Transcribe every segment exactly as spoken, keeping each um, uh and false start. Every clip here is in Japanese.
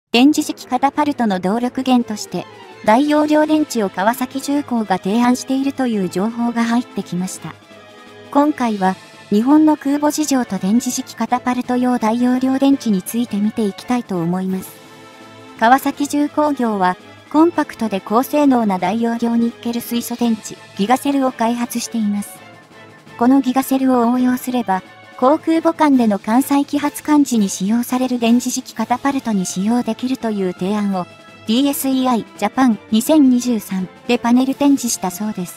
電磁式カタパルトの動力源として、大容量電池を川崎重工が提案しているという情報が入ってきました。今回は、日本の空母事情と電磁式カタパルト用大容量電池について見ていきたいと思います。川崎重工業は、コンパクトで高性能な大容量ニッケル水素電池、ギガセルを開発しています。このギガセルを応用すれば、航空母艦での艦載機発艦時に使用される電磁式カタパルトに使用できるという提案を ディーエスイーアイ ジャパンにせんにじゅうさんでパネル展示したそうです。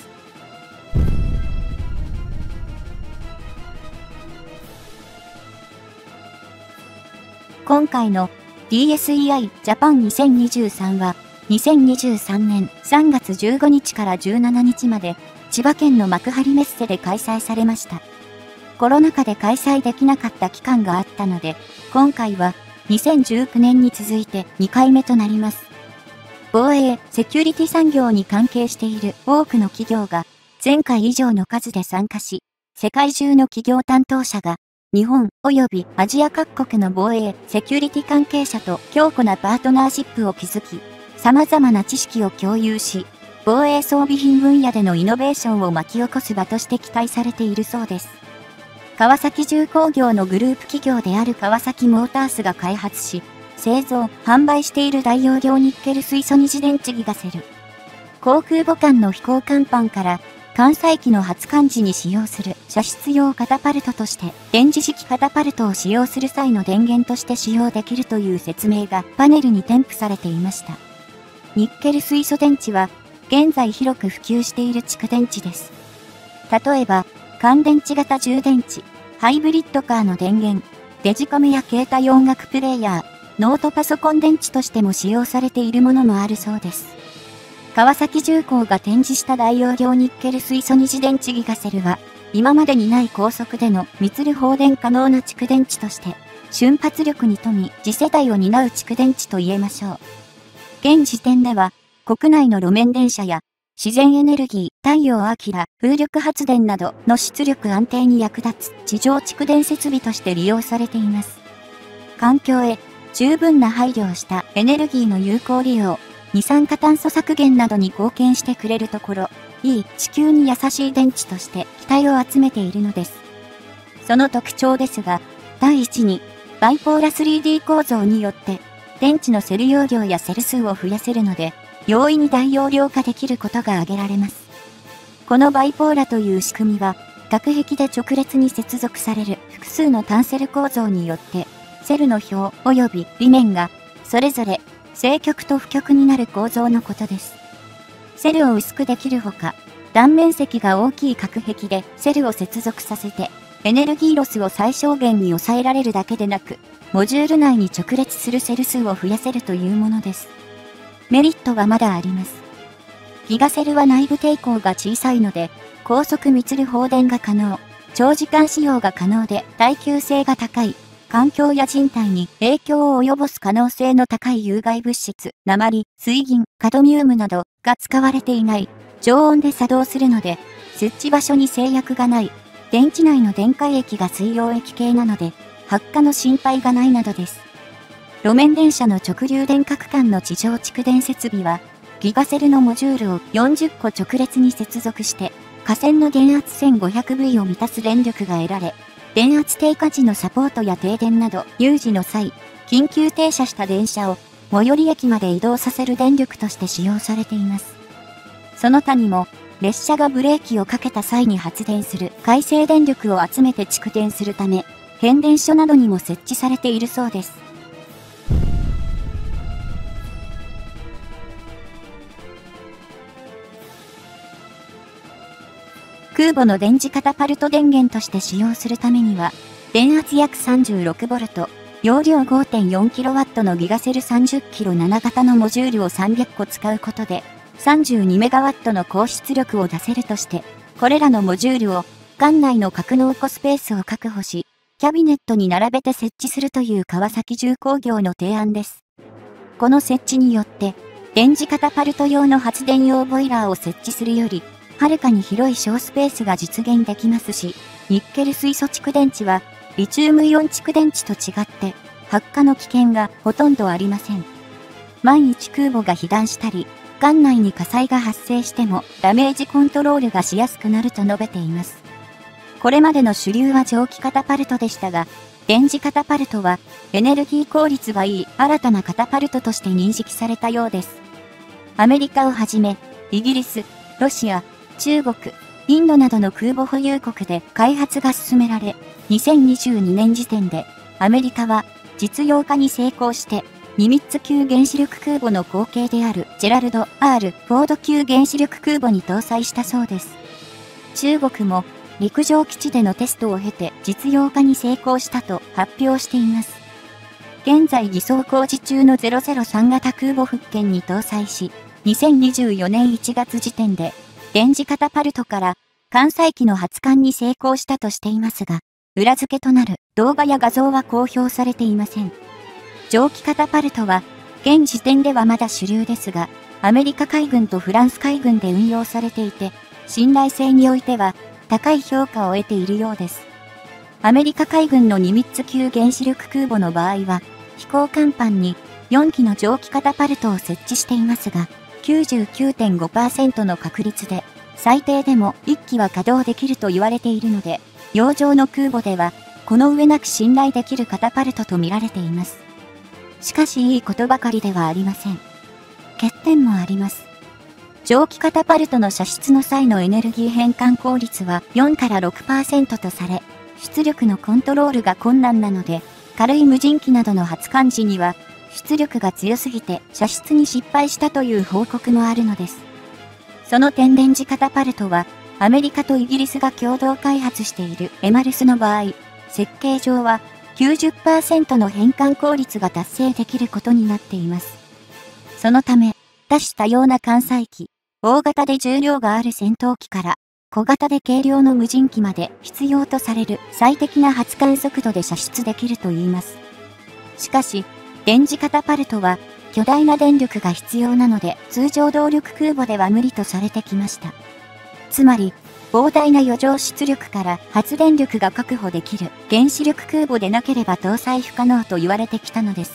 今回の ディーエスイーアイ ジャパンにせんにじゅうさんはにせんにじゅうさんねんさんがつじゅうごにちからじゅうしちにちまで千葉県の幕張メッセで開催されました。コロナ禍で開催できなかった期間があったので、今回はにせんじゅうきゅうねんに続いてにかいめとなります。防衛・セキュリティ産業に関係している多くの企業が前回以上の数で参加し、世界中の企業担当者が日本及びアジア各国の防衛・セキュリティ関係者と強固なパートナーシップを築き、様々な知識を共有し、防衛装備品分野でのイノベーションを巻き起こす場として期待されているそうです。川崎重工業のグループ企業である川崎モータースが開発し、製造・販売している大容量ニッケル水素二次電池ギガセル。航空母艦の飛行甲板から艦載機の発艦時に使用する射出用カタパルトとして電磁式カタパルトを使用する際の電源として使用できるという説明がパネルに添付されていました。ニッケル水素電池は現在広く普及している蓄電池です。例えば、乾電池型充電池、ハイブリッドカーの電源、デジカメや携帯音楽プレイヤー、ノートパソコン電池としても使用されているものもあるそうです。川崎重工が展示した大容量ニッケル水素二次電池ギガセルは、今までにない高速での密る放電可能な蓄電池として、瞬発力に富み次世代を担う蓄電池と言えましょう。現時点では、国内の路面電車や自然エネルギー、太陽光、風力発電などの出力安定に役立つ地上蓄電設備として利用されています。環境へ十分な配慮をしたエネルギーの有効利用、二酸化炭素削減などに貢献してくれるところ、いい地球に優しい電池として期待を集めているのです。その特徴ですが、第一に、バイポーラ スリーディー 構造によって、電池のセル容量やセル数を増やせるので、容易に大容量化できることが挙げられます。このバイポーラという仕組みは、隔壁で直列に接続される複数の単セル構造によって、セルの表及び裏面が、それぞれ正極と負極になる構造のことです。セルを薄くできるほか、断面積が大きい隔壁でセルを接続させて、エネルギーロスを最小限に抑えられるだけでなく、モジュール内に直列するセル数を増やせるというものです。メリットはまだあります。ギガセルは内部抵抗が小さいので、高速密る放電が可能、長時間使用が可能で耐久性が高い、環境や人体に影響を及ぼす可能性の高い有害物質、鉛、水銀、カドミウムなどが使われていない、常温で作動するので、設置場所に制約がない、電池内の電解液が水溶液系なので、発火の心配がないなどです。路面電車の直流電化区間の地上蓄電設備は、ギガセルのモジュールをよんじゅっこ直列に接続して、架線の電圧 せんごひゃくブイ を満たす電力が得られ、電圧低下時のサポートや停電など有事の際、緊急停車した電車を最寄り駅まで移動させる電力として使用されています。その他にも、列車がブレーキをかけた際に発電する回生電力を集めて蓄電するため、変電所などにも設置されているそうです。空母の電磁カタパルト電源として使用するためには、電圧約 さんじゅうろくボルト、容量 ごてんよんキロワット のギガセル さんじゅっキロなな 型のモジュールをさんびゃっこ使うことで、さんじゅうにメガワット の高出力を出せるとして、これらのモジュールを、艦内の格納庫スペースを確保し、キャビネットに並べて設置するという川崎重工業の提案です。この設置によって、電磁カタパルト用の発電用ボイラーを設置するより、はるかに広い小スペースが実現できますし、ニッケル水素蓄電池は、リチウムイオン蓄電池と違って、発火の危険がほとんどありません。 万一空母が被弾したり、艦内に火災が発生してもダメージコントロールがしやすくなると述べています。これまでの主流は蒸気カタパルトでしたが、電磁カタパルトはエネルギー効率がいい新たなカタパルトとして認識されたようです。アメリカをはじめ、イギリス、ロシア、中国、インドなどの空母保有国で開発が進められ、にせんにじゅうにねん時点でアメリカは実用化に成功して、ニミッツ級原子力空母の後継であるジェラルド・ アール・フォード級原子力空母に搭載したそうです。中国も陸上基地でのテストを経て実用化に成功したと発表しています。現在偽装工事中のゼロゼロさん型空母福建に搭載し、にせんにじゅうよねんいちがつ時点で電磁カタパルトから艦載機の発艦に成功したとしていますが、裏付けとなる動画や画像は公表されていません。蒸気カタパルトは現時点ではまだ主流ですが、アメリカ海軍とフランス海軍で運用されていて、信頼性においては高い評価を得ているようです。アメリカ海軍のニミッツ級原子力空母の場合は、飛行甲板によんきの蒸気カタパルトを設置していますが、きゅうじゅうきゅうてんごパーセント の確率で、最低でもいっきは稼働できると言われているので、洋上の空母では、この上なく信頼できるカタパルトと見られています。しかしいいことばかりではありません。欠点もあります。蒸気カタパルトの射出の際のエネルギー変換効率はよんからろくパーセント とされ、出力のコントロールが困難なので、軽い無人機などの発艦時には、出力が強すぎて射出に失敗したという報告もあるのです。その点電磁カタパルトは、アメリカとイギリスが共同開発しているエマルスの場合、設計上は きゅうじゅっパーセント の変換効率が達成できることになっています。そのため、多種多様な艦載機、大型で重量がある戦闘機から、小型で軽量の無人機まで必要とされる最適な発艦速度で射出できるといいます。しかし、電磁カタパルトは巨大な電力が必要なので通常動力空母では無理とされてきました。つまり、膨大な余剰出力から発電力が確保できる原子力空母でなければ搭載不可能と言われてきたのです。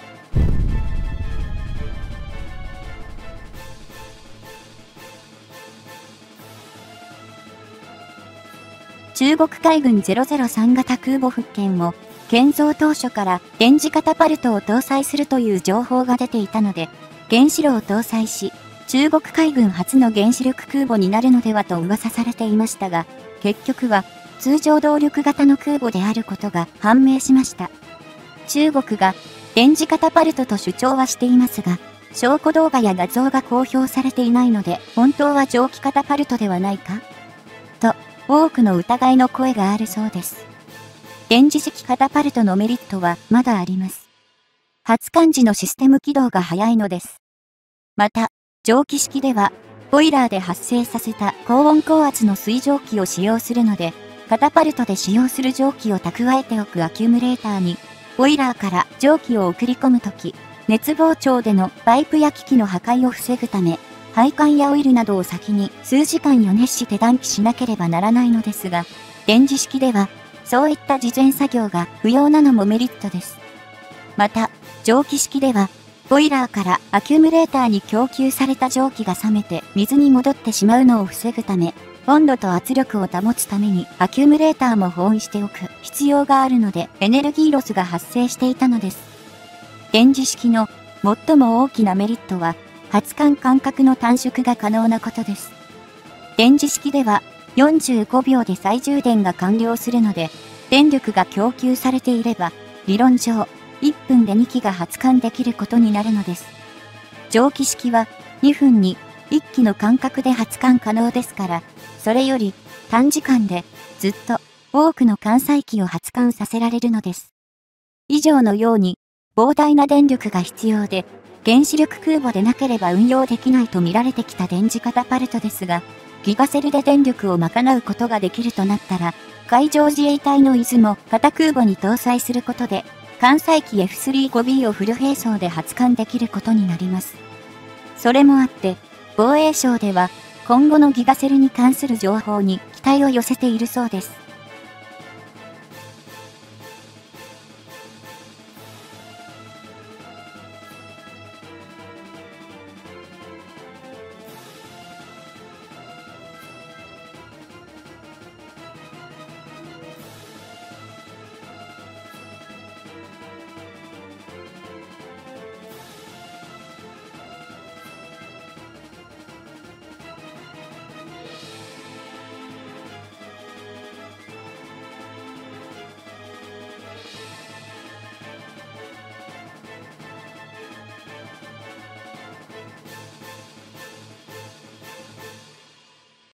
中国海軍ゼロゼロさん型空母福建も、建造当初から電磁カタパルトを搭載するという情報が出ていたので、原子炉を搭載し、中国海軍初の原子力空母になるのではと噂されていましたが、結局は通常動力型の空母であることが判明しました。中国が電磁カタパルトと主張はしていますが、証拠動画や画像が公表されていないので、本当は蒸気カタパルトではないかと、多くの疑いの声があるそうです。電磁式カタパルトのメリットはまだあります。発艦時のシステム起動が早いのです。また、蒸気式では、ボイラーで発生させた高温高圧の水蒸気を使用するので、カタパルトで使用する蒸気を蓄えておくアキュムレーターに、ボイラーから蒸気を送り込むとき、熱膨張でのパイプや機器の破壊を防ぐため、配管やオイルなどを先に数時間予熱して暖気しなければならないのですが、電磁式では、そういった事前作業が不要なのもメリットです。また、蒸気式では、ボイラーからアキュムレーターに供給された蒸気が冷めて水に戻ってしまうのを防ぐため、温度と圧力を保つためにアキュムレーターも保温しておく必要があるのでエネルギーロスが発生していたのです。電磁式の最も大きなメリットは、発艦間隔の短縮が可能なことです。電磁式ではよんじゅうごびょうで再充電が完了するので、電力が供給されていれば、理論上、いっぷんでにきが発艦できることになるのです。蒸気式はにふんにいっきの間隔で発艦可能ですから、それより短時間でずっと多くの艦載機を発艦させられるのです。以上のように膨大な電力が必要で、原子力空母でなければ運用できないと見られてきた電磁カタパルトですが、ギガセルで電力を賄うことができるとなったら、海上自衛隊の伊豆も型空母に搭載することで、艦載機 エフスリーファイブビー をフル並走で発艦できることになります。それもあって、防衛省では今後のギガセルに関する情報に期待を寄せているそうです。